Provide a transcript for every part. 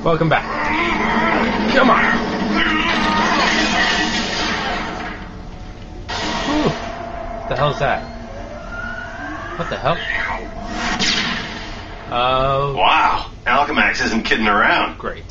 Welcome back. Come on. Whew. What the hell is that? What the hell? Wow. Alchemax isn't kidding around. Great.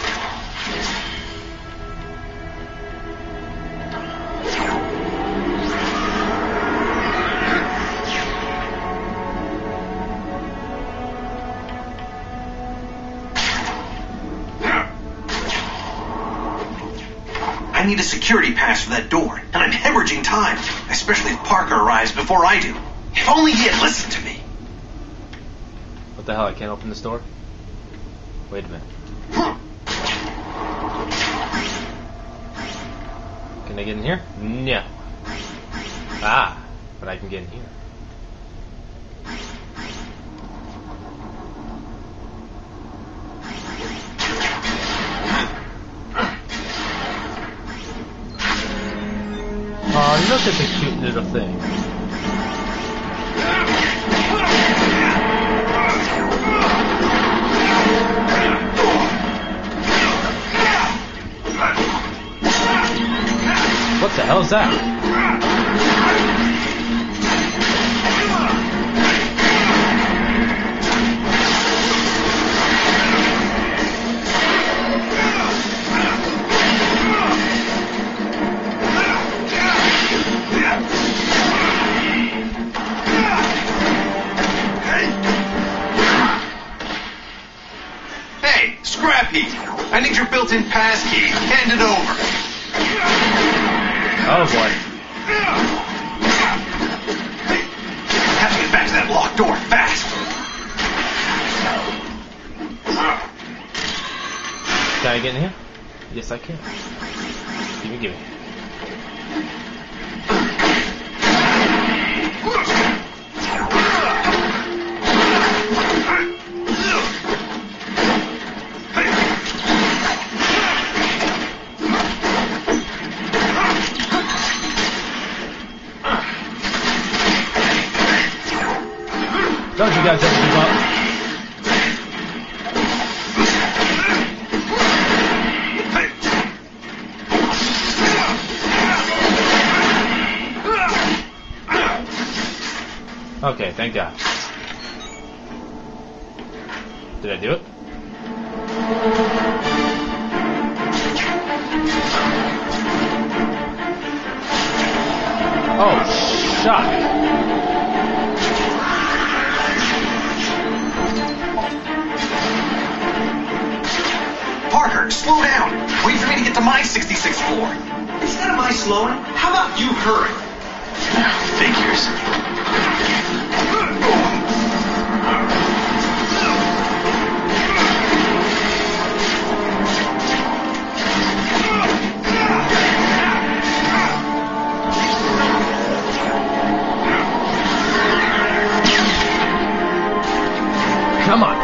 I need a security pass for that door, and I'm hemorrhaging time, especially if Parker arrives before I do. If only he had listened to me. What the hell? I can't open this door? Wait a minute. Can I get in here? No. Ah, but I can get in here. Oh, look at the cute little thing. What the hell is that? Hey, Scrappy! I need your built-in pass key. Hand it over. Oh boy. Have to get back to that locked door fast. Can I get in here? Yes, I can. Give me. Don't you guys ever give up? Okay, thank God. Did I do it? Oh, shock. Parker, slow down. Wait for me to get to my 66th floor. Instead of my slowing, how about you hurry? Figures. Come on.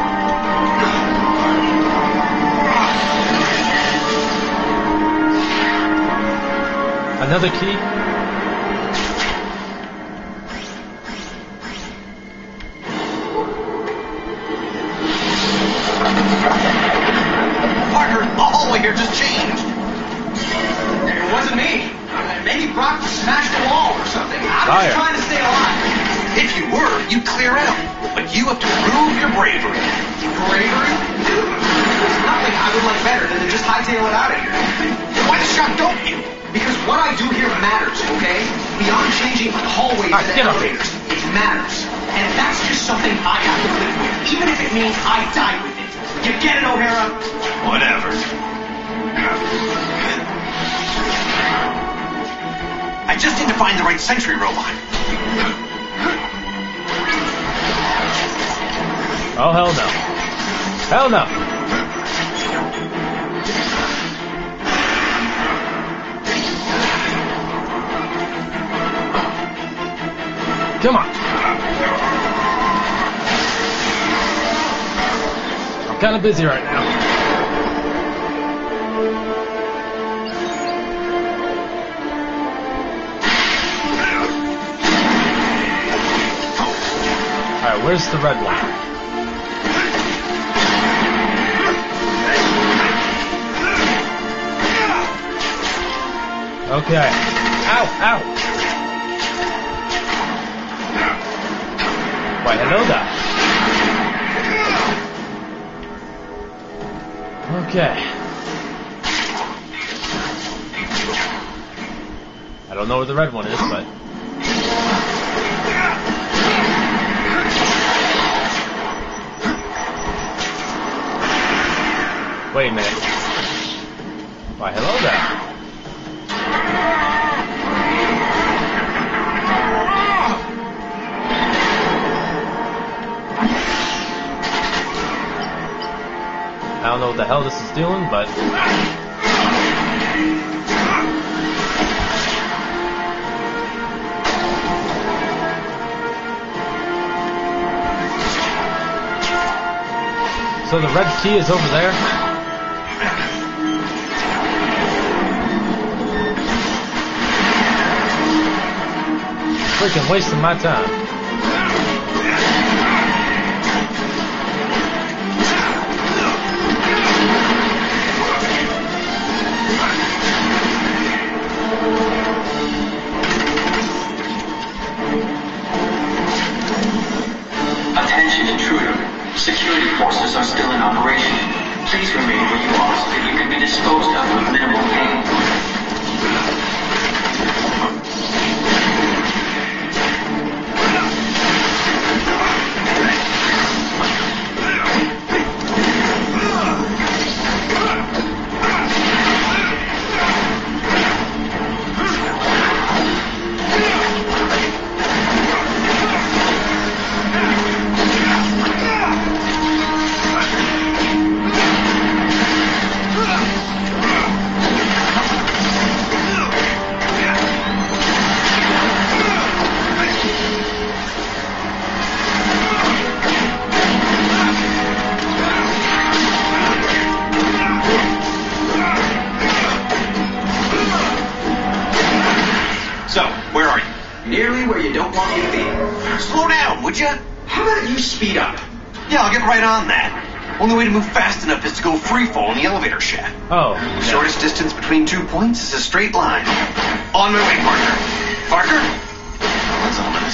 Another key? Parker, the hallway here just changed. It wasn't me. Maybe Brock smashed the wall or something. I was just trying to stay alive. If you were, you'd clear out. But you have to prove your bravery. Bravery? There's nothing I would like better than to just hightail it out of here. Then why the shot don't you? Because what I do here matters, okay? Beyond changing hallways and elevators, it matters. And that's just something I have to live with, even if it means I die with it. You get it, O'Hara? Whatever. I just need to find the right sentry robot. Oh, hell no. Hell no. Come on. I'm kind of busy right now. Alright, where's the red one? Okay. Ow! Ow! Why, hello there. Okay. I don't know where the red one is, but... Wait a minute. Why, hello there. I don't know what the hell this is doing, but... So the red key is over there? Freaking wasting my time. Attention intruder. Security forces are still in operation. Please remain where you are so that you can be disposed of with minimal pain. So, where are you? Nearly where you don't want me to be. Slow down, would you? How about you speed up? Yeah, I'll get right on that. Only way to move fast enough is to go freefall in the elevator shaft. Oh. Yeah. Shortest distance between 2 points is a straight line. On my way, Parker. Parker? That's ominous.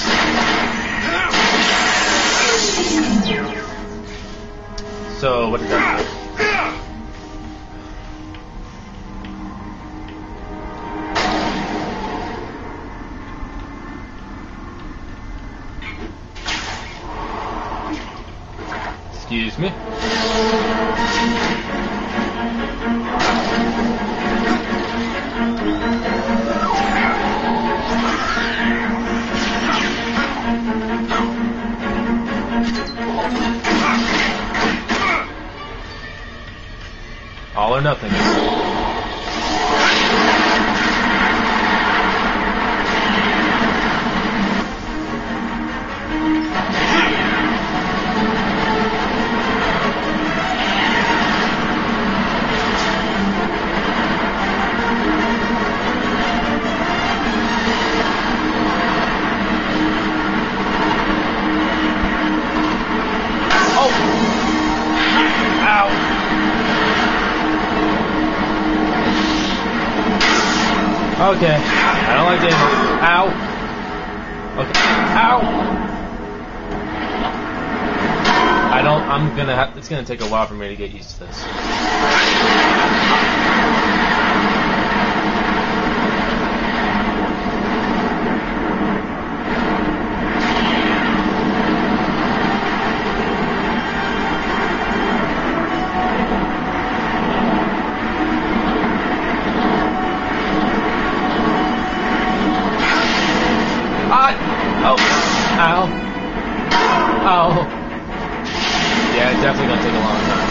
So, what did that do? Excuse me. All or nothing. Okay, I don't like damage. Ow. Okay, ow. It's gonna take a while for me to get used to this. Ow. Ow. Yeah, it's definitely gonna take a long time.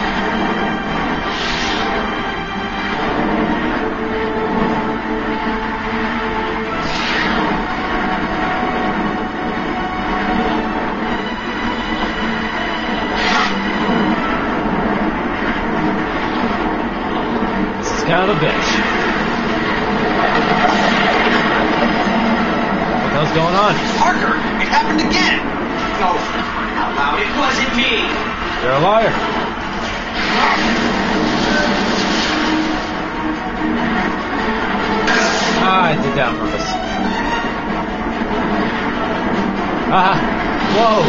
This is kind of a bitch. What the hell's going on? Parker, it happened again. No, out loud, it wasn't me. You're a liar. Get down from us. Ah! Whoa!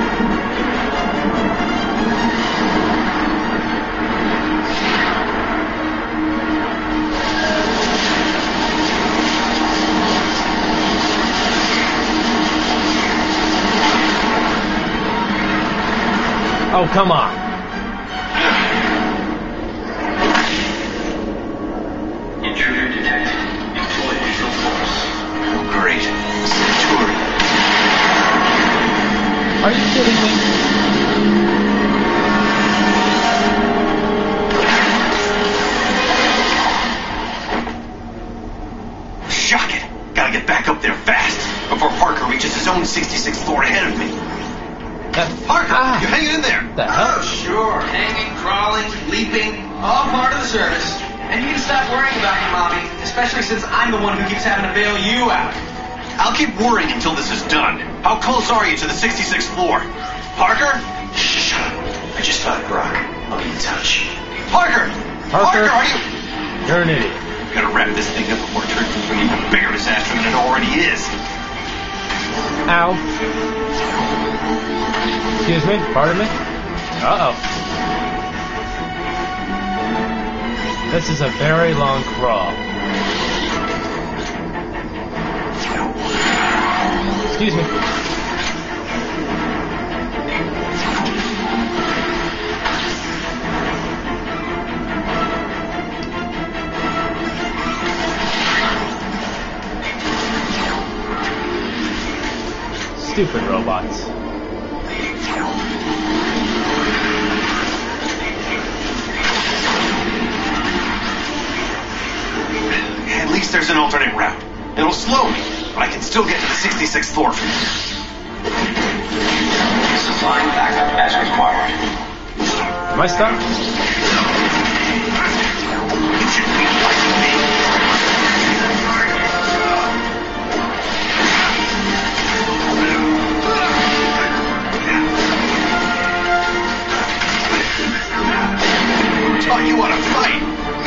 Oh, come on. Intruder detected. Employ lethal force. Oh, great. Centurion. Are you kidding me? Shock it. Gotta get back up there fast before Parker reaches his own 66th floor ahead of me. Parker, you hanging in there? The hell? Oh, sure. Hanging, crawling, leaping, all part of the service. And you can stop worrying about me, Mommy, especially since I'm the one who keeps having to bail you out. I'll keep worrying until this is done. How close are you to the 66th floor? Parker? Shut up. I just thought of Brock. I'll be in touch. Parker! Parker, are you... You're an idiot. Gotta wrap this thing up before it turns into an even bigger disaster than it already is. Ow. Excuse me? Pardon me? Uh-oh. This is a very long crawl. Excuse me. Stupid robots. At least there's an alternate route. It'll slow me, but I can still get to the 66th floor from here. Supplying backup as required. Am I stuck? You should be watching me. Taught you how to fight.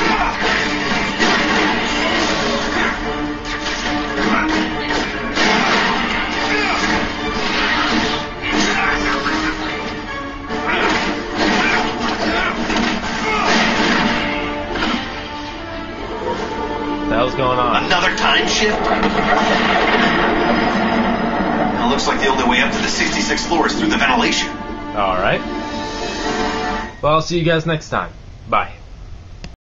What the hell's going on? Another time shift? Now looks like the only way up to the 66th floor is through the ventilation. Alright. Well, I'll see you guys next time. Bye.